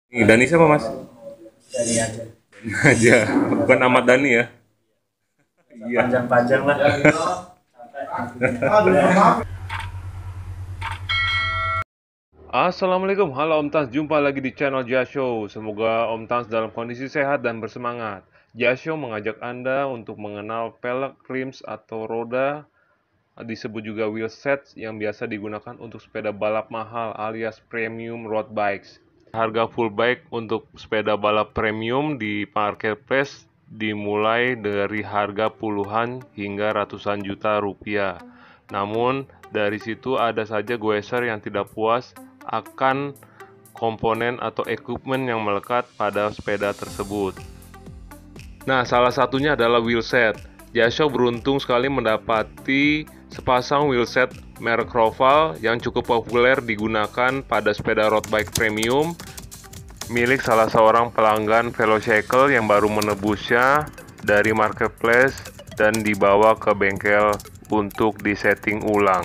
Nih, Dani siapa mas? Dari aja. Aja, bukan Ahmad Dhani ya? Iya. Panjang-panjang lah. Assalamualaikum, halo Om Tans, jumpa lagi di channel Jia Show. Semoga Om Tans dalam kondisi sehat dan bersemangat. Jia Show mengajak Anda untuk mengenal pelek rims atau roda, disebut juga wheel sets yang biasa digunakan untuk sepeda balap mahal alias premium road bikes. Harga full bike untuk sepeda balap premium di marketplace dimulai dari harga puluhan hingga ratusan juta rupiah. Namun, dari situ ada saja goeser yang tidak puas akan komponen atau equipment yang melekat pada sepeda tersebut. Nah, salah satunya adalah wheelset. Jasho beruntung sekali mendapati sepasang wheelset merek Roval yang cukup populer digunakan pada sepeda road bike premium milik salah seorang pelanggan Velocycle yang baru menebusnya dari marketplace dan dibawa ke bengkel untuk disetting ulang.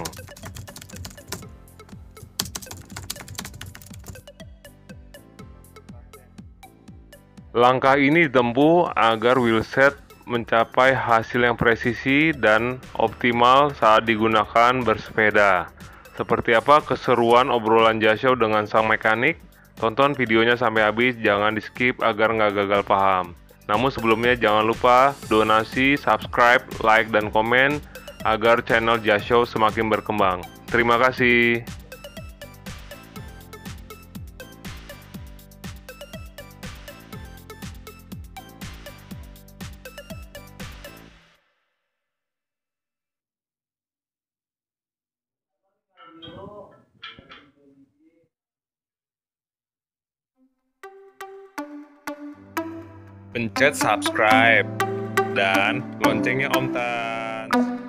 Langkah ini ditempuh agar wheelset mencapai hasil yang presisi dan optimal saat digunakan bersepeda. Seperti apa keseruan obrolan Jashow dengan sang mekanik? Tonton videonya sampai habis, jangan di-skip agar nggak gagal paham. Namun sebelumnya jangan lupa donasi, subscribe, like, dan komen agar channel Jashow semakin berkembang. Terima kasih. Pencet subscribe dan loncengnya Om Tan.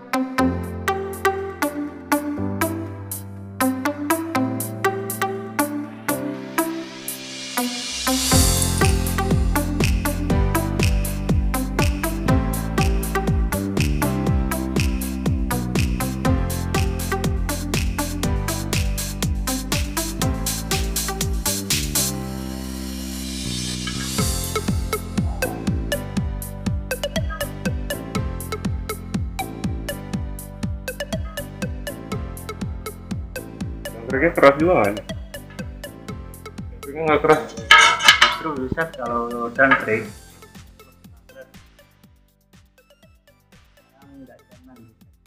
Jangkriknya keras juga nggak nih? Jangkriknya nggak keras. Justru bisa kalau jangkrik. Nggak zaman.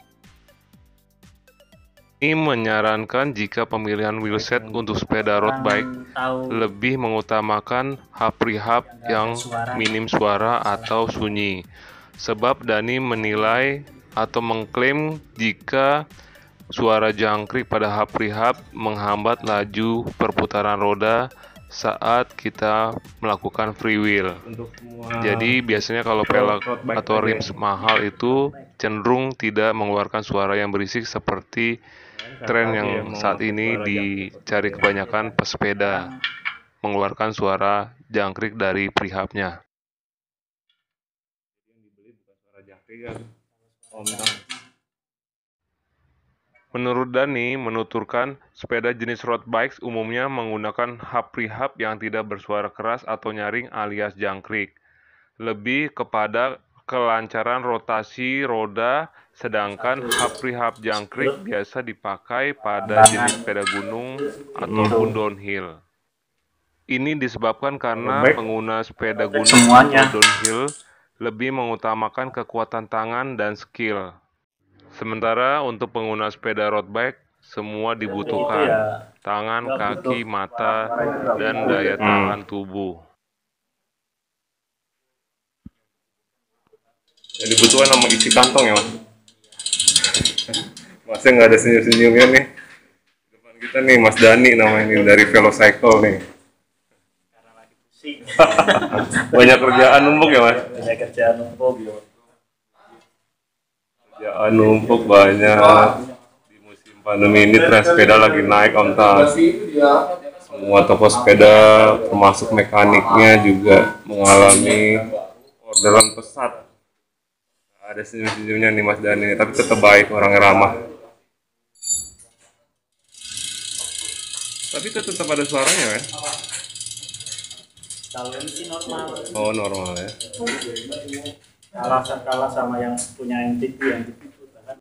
Ini menyarankan jika pemilihan wheelset untuk sepeda road bike lebih mengutamakan hub-rehab yang minim suara atau sunyi. Sebab Dani menilai atau mengklaim jika suara jangkrik pada hub-rehab menghambat laju perputaran roda saat kita melakukan freewheel. Jadi biasanya kalau pelek atau rims mahal itu cenderung tidak mengeluarkan suara yang berisik seperti tren yang saat ini dicari kebanyakan pesepeda, mengeluarkan suara jangkrik dari prehabnya. Menurut Dani, menuturkan sepeda jenis road bikes umumnya menggunakan hub prehab yang tidak bersuara keras atau nyaring alias jangkrik. Lebih kepada kelancaran rotasi roda, sedangkan hub prehab jangkrik biasa dipakai pada jenis sepeda gunung ataupun downhill. Ini disebabkan karena pengguna sepeda gunung atau downhill lebih mengutamakan kekuatan tangan dan skill. Sementara untuk pengguna sepeda road bike, semua dibutuhkan tangan, kaki, mata, dan daya tahan tubuh. Yang dibutuhkan sama isi kantong ya mas. Masnya nggak ada senyum-senyumnya nih. Depan kita nih Mas Dani namanya nih, dari Velocycle nih. Karena lagi pusing. Banyak kerjaan numpuk ya mas? Banyak kerjaan numpuk. Kerjaan numpuk banyak. Di musim pandemi ini tren sepeda lagi naik Om Tas. Semua toko sepeda termasuk mekaniknya juga mengalami orderan pesat. Ada senyum-senyumnya nih Mas Dani, tapi tetap baik, orangnya ramah. Tapi tetap ada suaranya kan? Kalau ini sih normal. Oh, normal ya. Kalah sama yang punya MTP itu bahkan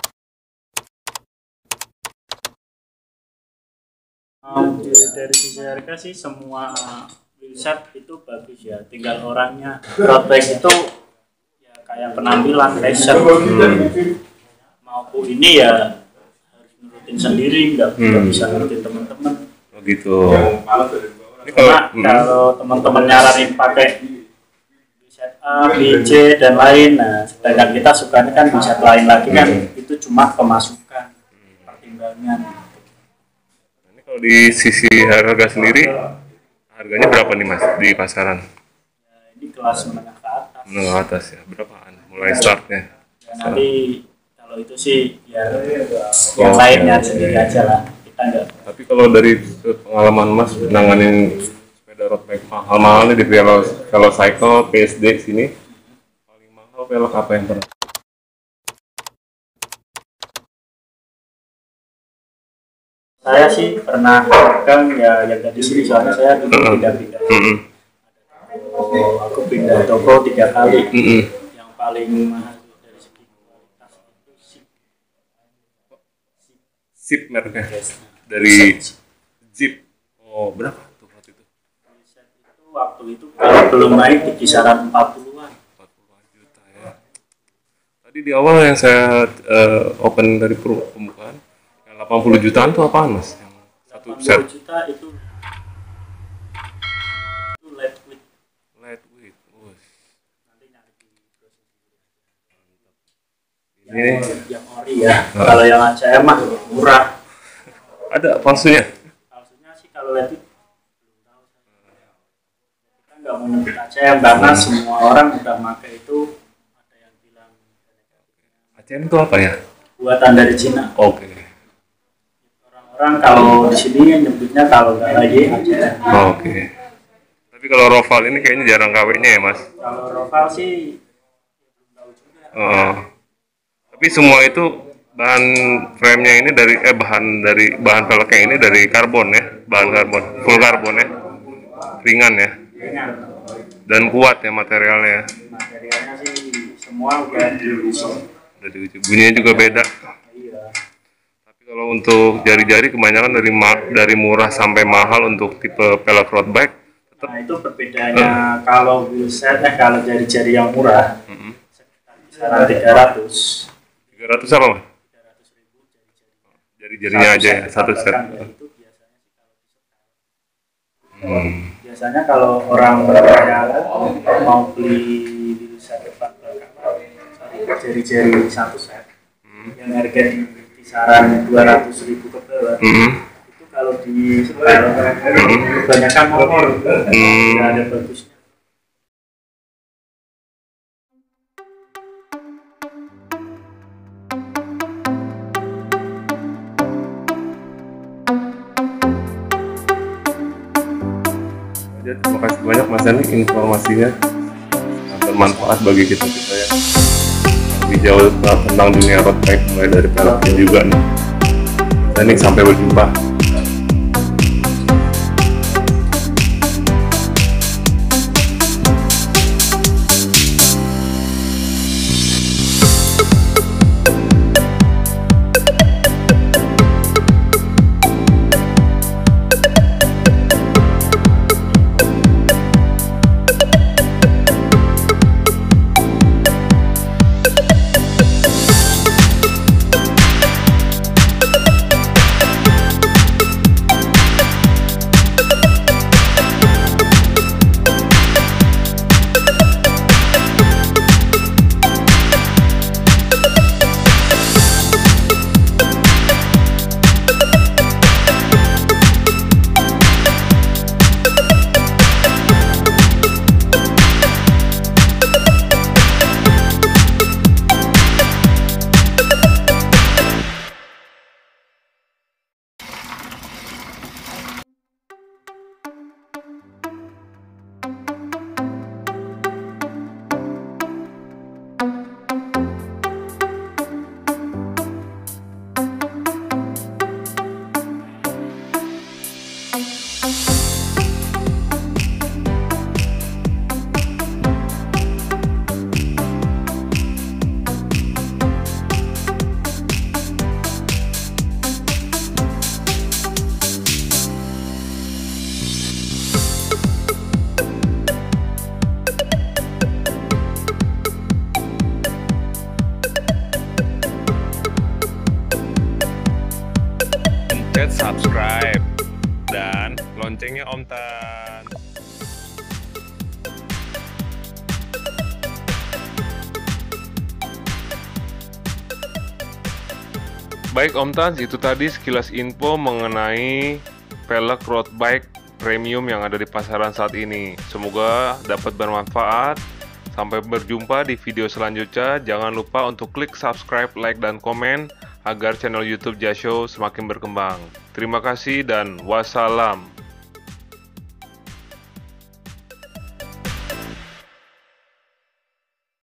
dari sisi harga sih semua wheelset itu bagus ya, tinggal orangnya. Road bike itu ya kayak penampilan fashion, maupun ini ya harus nurutin sendiri, nggak bisa nurutin teman-teman. Oh gitu. Ini Kalau teman-teman nyaranin pakai wheelset A, B, C dan lain, nah sedangkan kita sukanya kan wheelset lain lagi kan, itu cuma pemasukan, pertimbangan. Ini kalau di sisi harga sendiri, harganya berapa nih Mas di pasaran? Ya, ini kelas menengah ke atas. Menengah atas ya, berapaan? Mulai startnya? Ya, nanti kalau itu sih ya yang lainnya sendiri aja lah, kita enggak. Tapi kalau dari pengalaman Mas nanganin sepeda road bike mahal-mahal nih di Velocycle PSD sini, paling mahal velg apa yang pernah? Saya sih pernah pegang ya yang dari sini, soalnya saya dulu pindah-pindah. Aku pindah toko 3 kali. Yang paling mahal dari segi kualitas itu Zip mereknya dari Zip. Oh, berapa tuh waktu itu? itu waktu itu kalau belum naik di kisaran 40-an. 40 juta ya. Tadi di awal yang saya open dari pembukaan, yang 80 jutaan tuh apaan Mas? Yang satu 80 set juta itu lightweight. lightweight. Wus. Nanti nyari di Ini yang ori ya. Kalau yang ACM mah murah. ada palsunya. Maksudnya sih kalau lihat itu belum tahu saya. Kita nggak mau nyebut ACM karena semua orang udah pakai itu. Ada yang bilang ACM itu apa ya? buatan dari Cina. Oke. Orang kalau di sini nyebutnya kalau nggak lagi ACM. Oke. Tapi kalau Roval ini kayaknya jarang KW-nya ya Mas. Kalau Roval sih belum tahu juga. Tapi semua itu bahan frame-nya ini dari bahan velgnya ini dari karbon ya, bahan karbon, full karbon ya, ringan ya, Ringan. dan kuat ya materialnya. Materialnya sih semua udah diuji. Udah diuji. Bunyinya juga beda. Iya. Tapi kalau untuk jari-jari kebanyakan dari murah sampai mahal untuk tipe velg road bike. Nah itu perbedaannya kalau wheelset, kalau jari-jari yang murah sekitar kisaran 300. 300 apa Mas? 300.000 jari-jari. Jari-jarinya aja ya, satu set. Ya, itu biasanya sih kalau disetel. Biasanya kalau orang mau beli wheelset depan belakang, jari-jari satu set yang harga di kisaran 200.000 ke bawah. Itu kalau di setel kebanyakan nomor, tidak ada bagusnya. Jadi, terima kasih banyak Mas Dani, informasinya sangat bermanfaat bagi kita ya. Lebih jauh tentang dunia road bike mulai dari velgnya juga nih. Dan sampai berjumpa. kesehatan. Baik Om Tans, itu tadi sekilas info mengenai velg road bike premium yang ada di pasaran saat ini. Semoga dapat bermanfaat. Sampai berjumpa di video selanjutnya. Jangan lupa untuk klik subscribe, like, dan komen agar channel YouTube Jashow semakin berkembang. Terima kasih dan wassalam.